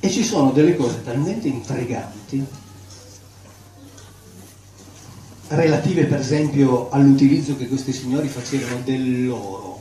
E ci sono delle cose talmente intriganti, relative per esempio all'utilizzo che questi signori facevano dell'oro,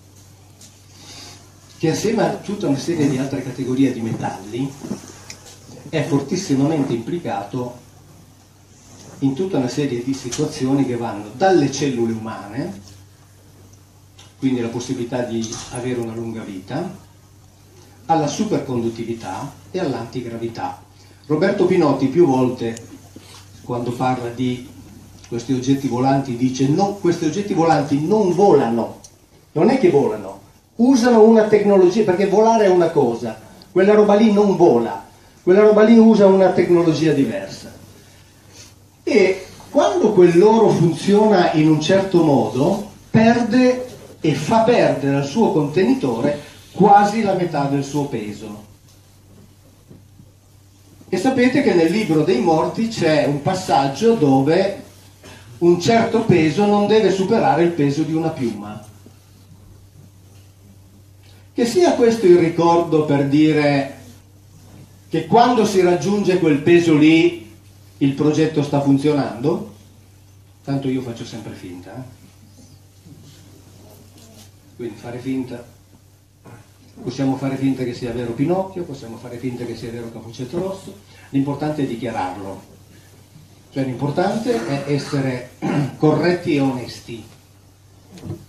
che assieme a tutta una serie di altre categorie di metalli è fortissimamente implicato in tutta una serie di situazioni che vanno dalle cellule umane, quindi la possibilità di avere una lunga vita, alla superconduttività e all'antigravità. Roberto Pinotti più volte, quando parla di questi oggetti volanti, dice no, questi oggetti volanti non volano, non è che volano, usano una tecnologia, perché volare è una cosa, quella roba lì non vola, quella roba lì usa una tecnologia diversa. E quando quell'oro funziona in un certo modo, perde e fa perdere al suo contenitore quasi la metà del suo peso. E sapete che nel libro dei morti c'è un passaggio dove un certo peso non deve superare il peso di una piuma. Che sia questo il ricordo per dire che quando si raggiunge quel peso lì il progetto sta funzionando? Tanto io faccio sempre finta. Quindi fare finta. Possiamo fare finta che sia vero Pinocchio, possiamo fare finta che sia vero Cappuccetto Rosso, l'importante è dichiararlo. Cioè l'importante è essere corretti e onesti.